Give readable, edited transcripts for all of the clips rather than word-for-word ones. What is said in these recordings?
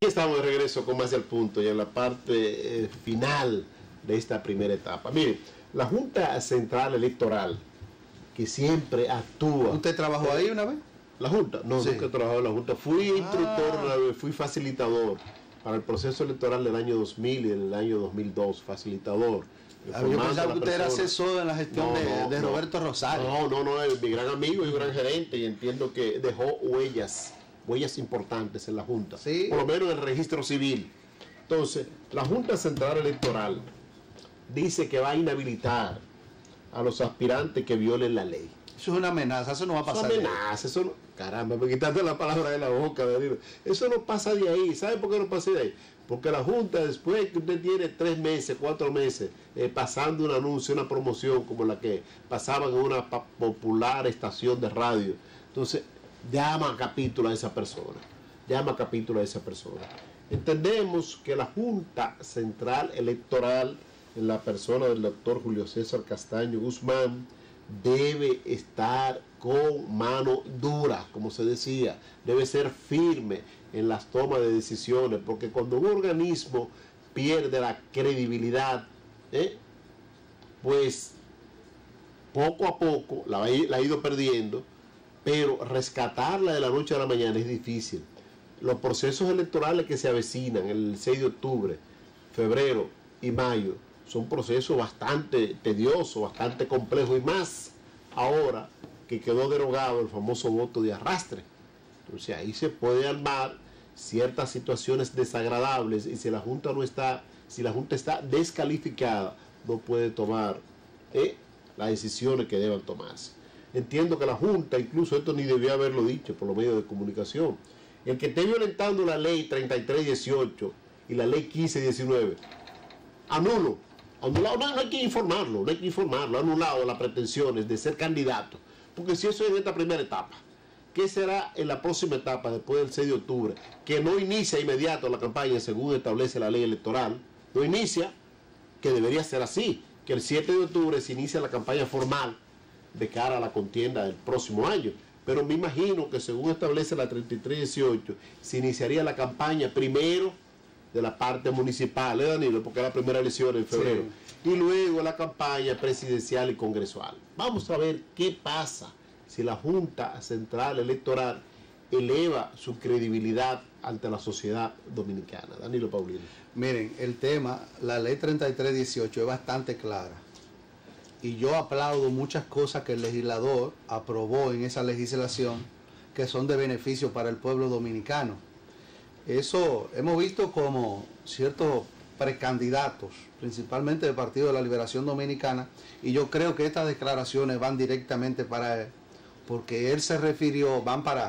Estamos de regreso con Más del Punto y en la parte final de esta primera etapa. Miren, la Junta Central Electoral, que siempre actúa... ¿Usted trabajó ahí una vez? ¿La Junta? No, sí. Nunca he trabajado en la Junta. Fui instructor, fui facilitador para el proceso electoral del año 2000 y del año 2002, facilitador. Yo pensaba que usted era asesor en la gestión de Roberto Rosario. No, es mi gran amigo y gran gerente, y entiendo que dejó huellas importantes en la Junta, ¿sí? Por lo menos en el registro civil. Entonces, la Junta Central Electoral dice que va a inhabilitar a los aspirantes que violen la ley. Eso es una amenaza, eso no va a pasar. Eso amenaza, eso no, caramba, me quitaste la palabra de la boca, Danilo. Eso no pasa de ahí. ¿Sabe por qué no pasa de ahí? Porque la Junta, después que usted tiene 3 meses, 4 meses, pasando un anuncio, una promoción como la que pasaban en una popular estación de radio, entonces llama a capítulo a esa persona. Entendemos que la Junta Central Electoral, en la persona del doctor Julio César Castaño Guzmán, debe estar con mano dura, como se decía, debe ser firme en las tomas de decisiones, porque cuando un organismo pierde la credibilidad, pues poco a poco la ha ido perdiendo, pero rescatarla de la noche a la mañana es difícil. Los procesos electorales que se avecinan el 6 de octubre, febrero y mayo, son procesos bastante tediosos, bastante complejos, y más ahora que quedó derogado el famoso voto de arrastre. Entonces ahí se puede armar ciertas situaciones desagradables, y si la Junta está descalificada, no puede tomar las decisiones que deban tomarse. Entiendo que la Junta, incluso esto ni debía haberlo dicho por los medios de comunicación, el que esté violentando la ley 3318 y la ley 1519, anulado, no hay que informarlo, anulado las pretensiones de ser candidato, porque si eso es en esta primera etapa, ¿qué será en la próxima etapa después del 6 de octubre? Que no inicia inmediato la campaña según establece la ley electoral, no inicia, que debería ser así, que el 7 de octubre se inicia la campaña formal de cara a la contienda del próximo año, pero me imagino que según establece la 3318, se iniciaría la campaña primero de la parte municipal, Danilo, porque es la primera elección en febrero, sí, y luego la campaña presidencial y congresual. Vamos a ver qué pasa si la Junta Central Electoral eleva su credibilidad ante la sociedad dominicana. Danilo Paulino. Miren, el tema, la ley 3318 es bastante clara, y yo aplaudo muchas cosas que el legislador aprobó en esa legislación que son de beneficio para el pueblo dominicano. Eso hemos visto como ciertos precandidatos, principalmente del Partido de la Liberación Dominicana, y yo creo que estas declaraciones van directamente para él, porque él se refirió,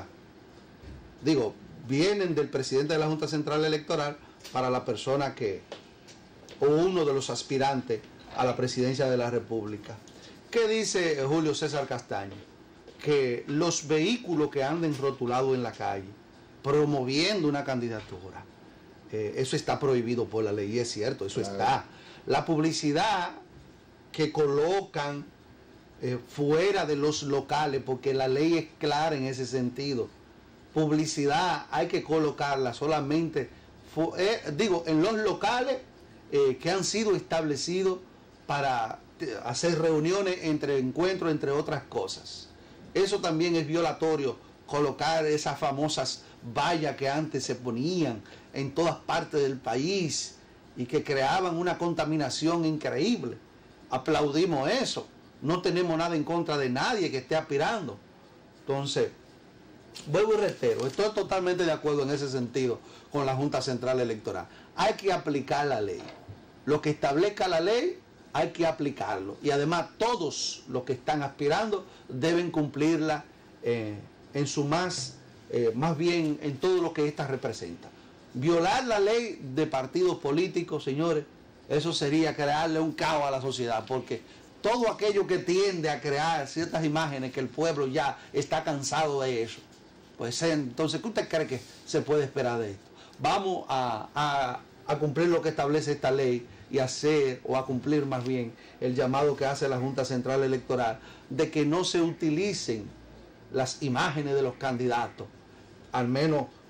vienen del presidente de la Junta Central Electoral para la persona o uno de los aspirantes a la presidencia de la República. ¿Qué dice Julio César Castaño? Que los vehículos que anden rotulados en la calle promoviendo una candidatura, eso está prohibido por la ley, y es cierto, eso está. La publicidad que colocan fuera de los locales, porque la ley es clara en ese sentido, publicidad hay que colocarla solamente en los locales que han sido establecidos para hacer reuniones, encuentros, entre otras cosas. Eso también es violatorio, colocar esas famosas vallas que antes se ponían en todas partes del país y que creaban una contaminación increíble. Aplaudimos eso, no tenemos nada en contra de nadie que esté aspirando. Entonces, vuelvo y reitero, estoy totalmente de acuerdo en ese sentido con la Junta Central Electoral. Hay que aplicar la ley, lo que establezca la ley hay que aplicarlo, y además todos los que están aspirando deben cumplirla en su más bien en todo lo que ésta representa. Violar la ley de partidos políticos, señores, eso sería crearle un caos a la sociedad, porque todo aquello que tiende a crear ciertas imágenes que el pueblo ya está cansado de eso, pues entonces, ¿qué usted cree que se puede esperar de esto? Vamos a cumplir lo que establece esta ley y a cumplir más bien el llamado que hace la Junta Central Electoral de que no se utilicen las imágenes de los candidatos, al menos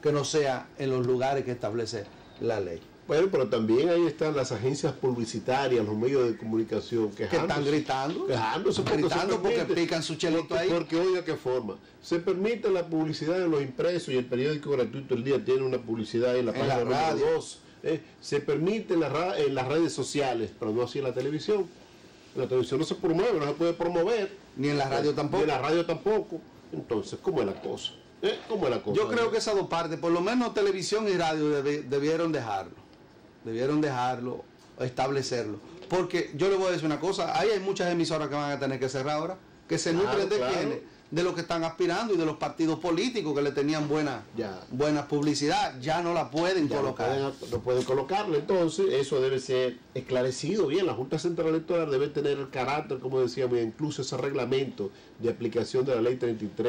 que no sea en los lugares que establece la ley. Bueno, pero también ahí están las agencias publicitarias, los medios de comunicación que están quejándose porque pican su chelito ahí. Porque oiga qué forma. Se permite la publicidad en los impresos y el periódico gratuito El Día tiene una publicidad en la página número 2. Se permite en las redes sociales, pero no así en la televisión. En la televisión no se promueve, no se puede promover. Ni en la radio tampoco. Ni en la radio tampoco. Entonces, ¿cómo es la cosa? ¿Cómo es la cosa? Yo creo que esas dos partes, por lo menos televisión y radio, debieron dejarlo. Debieron dejarlo, establecerlo. Porque yo le voy a decir una cosa, ahí hay muchas emisoras que van a tener que cerrar ahora, que se nutren de quiénes, de los que están aspirando y de los partidos políticos que le tenían buena publicidad, ya no la pueden colocar. No pueden colocarle, entonces eso debe ser esclarecido bien. La Junta Central Electoral debe tener el carácter, como decíamos, incluso ese reglamento de aplicación de la ley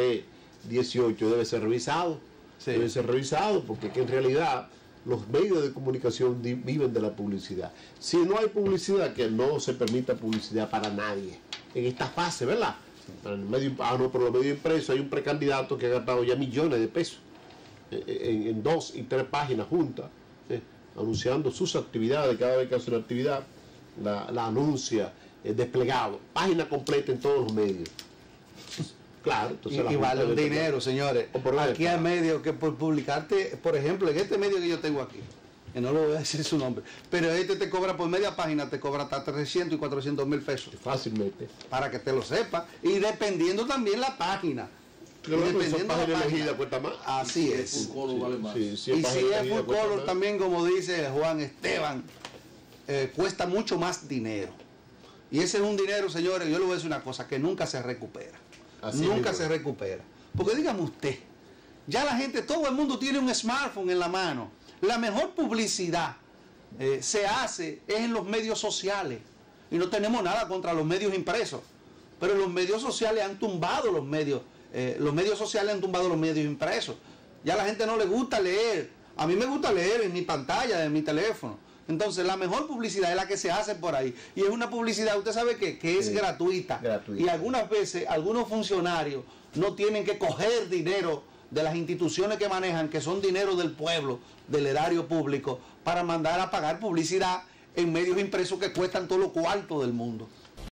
3318 debe ser revisado. Sí. Debe ser revisado porque que en realidad los medios de comunicación viven de la publicidad. Si no hay publicidad, que no se permita publicidad para nadie en esta fase, ¿verdad? Por los medios impresos hay un precandidato que ha gastado ya millones de pesos en 2 y 3 páginas juntas, anunciando sus actividades. Cada vez que hace una actividad la anuncia desplegado, página completa en todos los medios. Claro, entonces y vale un dinero, señores. Aquí hay medios que por publicarte, por ejemplo, en este medio que yo tengo aquí, que no lo voy a decir su nombre, pero este te cobra por media página, te cobra hasta 300 y 400 mil pesos. Fácilmente. Para que te lo sepas. Y dependiendo también la página. Dependiendo de la página cuesta más. Así es. Si full color vale más. Y si es full color también, como dice Juan Esteban, cuesta mucho más dinero. Y ese es un dinero, señores, yo le voy a decir una cosa, que nunca se recupera. Nunca se recupera. Porque dígame usted, ya la gente, todo el mundo tiene un smartphone en la mano. La mejor publicidad se hace es en los medios sociales. Y no tenemos nada contra los medios impresos. Pero los medios sociales han tumbado los medios sociales han tumbado los medios impresos. Ya a la gente no le gusta leer. A mí me gusta leer en mi pantalla, en mi teléfono. Entonces la mejor publicidad es la que se hace por ahí. Y es una publicidad, usted sabe que es gratuita. Y algunas veces algunos funcionarios no tienen que coger dinero de las instituciones que manejan, que son dinero del pueblo, del erario público, para mandar a pagar publicidad en medios impresos que cuestan todos los cuartos del mundo.